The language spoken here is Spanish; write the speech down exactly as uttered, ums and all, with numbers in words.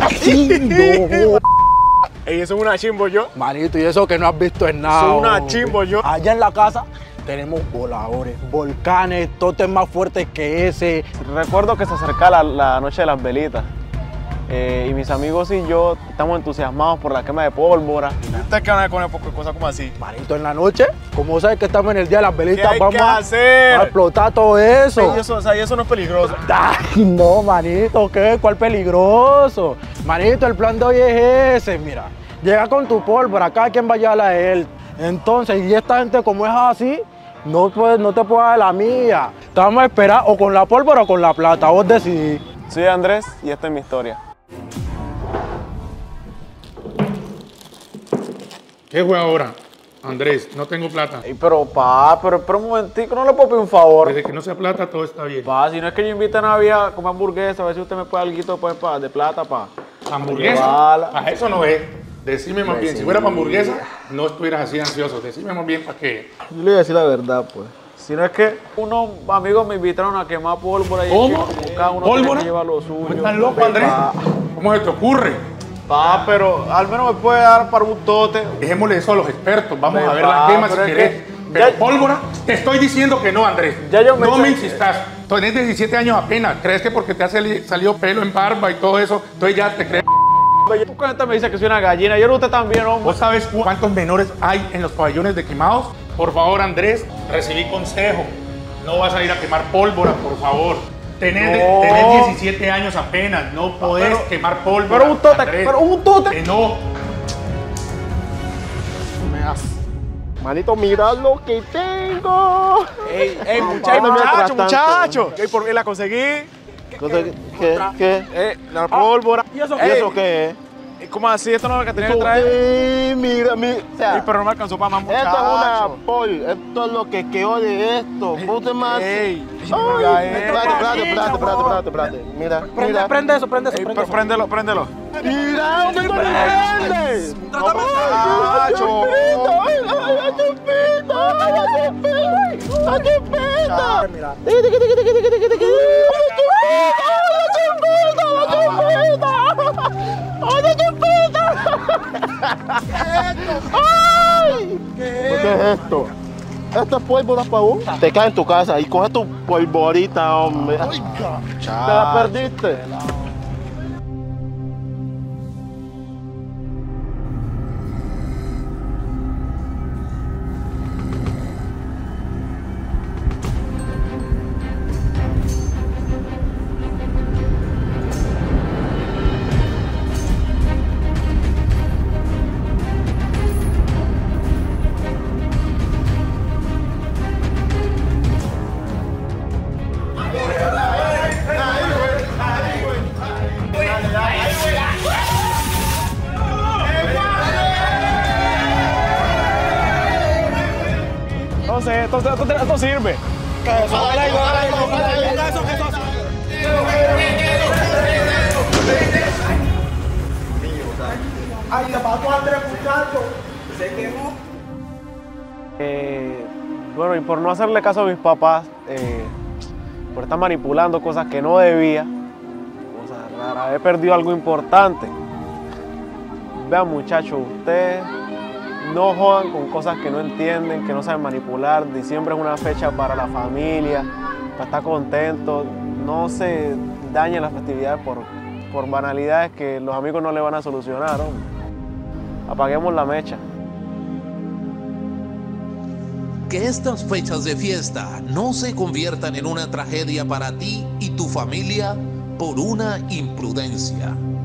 chimbo. Ey, eso es una chimbo yo. Manito, y eso que no has visto en nada. Eso es una hombre. chimbo yo. Allá en la casa tenemos voladores, volcanes, totes más fuertes que ese. Recuerdo que se acerca la, la noche de las velitas. Eh, y mis amigos y yo estamos entusiasmados por la quema de pólvora. ¿Ustedes qué van a poner poco cosas como así? Manito, en la noche, como sabes que estamos en el día de las velitas, hay vamos que a, hacer? a explotar todo eso. Ey, eso, o sea, y eso no es peligroso. Ay, no, manito, ¿qué? ¿Cuál peligroso? Manito, el plan de hoy es ese, mira. Llega con tu pólvora, cada quien vaya a la de él. Entonces, y esta gente como es así, no, puede, no te puedo dar la mía. Te vamos a esperar o con la pólvora o con la plata, vos decidís. Soy Andrés y esta es mi historia. ¿Qué fue ahora? Andrés, no tengo plata. Ey, pero pa, pero espera un momentico, no le puedo pedir un favor. Desde que no sea plata, todo está bien. Pa, si no es que yo invite a Navidad a comer hamburguesa, a ver si usted me puede dar algo pues, pa, de plata, pa. ¿Hamburguesa? Igual. A eso no es. Decime más bien, si fuera para hamburguesa, no estuvieras así ansioso. Decime más bien para qué. Yo le voy a decir la verdad, pues. Si no es que unos amigos me invitaron a quemar pólvora y ¿Cómo? que cada uno tiene ¿Pólvora? que llevar lo suyo. ¿Estás loco, Andrés? Pa, ¿Cómo se te ocurre? pa, pero al menos me puede dar para un tote. Dejémosle eso a los expertos. Vamos Pero, a ver la pa, quema si pero es querés. que- Pero ya- pólvora, te estoy diciendo que no, Andrés. Ya yo me no me eché- insistas. Tenés diecisiete años apenas. ¿Crees que porque te ha sali- salido pelo en barba y todo eso, entonces ya te crees? ¿Tú con gente me dice que soy una gallina? Yo no usted también, hombre. ¿Vos sabes cu- cuántos menores hay en los pabellones de quemados? Por favor, Andrés, recibí consejo. No vas a ir a quemar pólvora, por favor. Tenés, No. tenés diecisiete años apenas, no podés Pero- quemar pólvora. pero un tote, Andrés. pero un tote. Que no. Manito, mira lo que tengo. Ey, ey, No, muchacho, no, muchacho, mientras tanto. muchacho. Ey, por qué la conseguí? ¿Qué? ¿Qué? ¿Qué? Eh, la pólvora. ¿Y eso ¿Y qué? eso qué es? Ey, ¿cómo así? Esto no es lo que tenía que ¿Eso traer. qué? Mira, mira. O sea, Ey, pero no me alcanzó para más, esto es muchacho. una pol. Esto es lo que quedó de esto. Ponte más. Ey, Ay, mira, eh. espérate, espérate, espérate, espérate, espérate, espérate. Mira, Prende, mira. prende eso, prende eso, Ey, prende pr- eso. préndelo, préndelo. Mira, ¿dónde tú lo prendes? Trátame, ¡Ay, muchacho. ¡Ay, la chupita! ¡Ay, la chupita! ¡La chupita! Mira. ¡Tiqui, tiqui, tiqui, tiqui, tiqui, tiqui, tiqui! ¡La chupita! ¡La chupita! ¡Ay, la chupita! ¡Ay! ¿Qué es esto? Esto es pólvora para vos. Te cae en tu casa y coge tu polvorita, hombre. Te la perdiste. Entonces, esto, esto, esto sirve. Eh, bueno, y por no hacerle caso a mis papás, eh, por estar manipulando cosas que no debía, cosas raras, he perdido algo importante. Vean, muchachos, ustedes no jodan con cosas que no entienden, que no saben manipular. Diciembre es una fecha para la familia, para estar contentos. No se dañen las festividades por, por banalidades que los amigos no le van a solucionar, hombre. Apaguemos la mecha. Que estas fechas de fiesta no se conviertan en una tragedia para ti y tu familia por una imprudencia.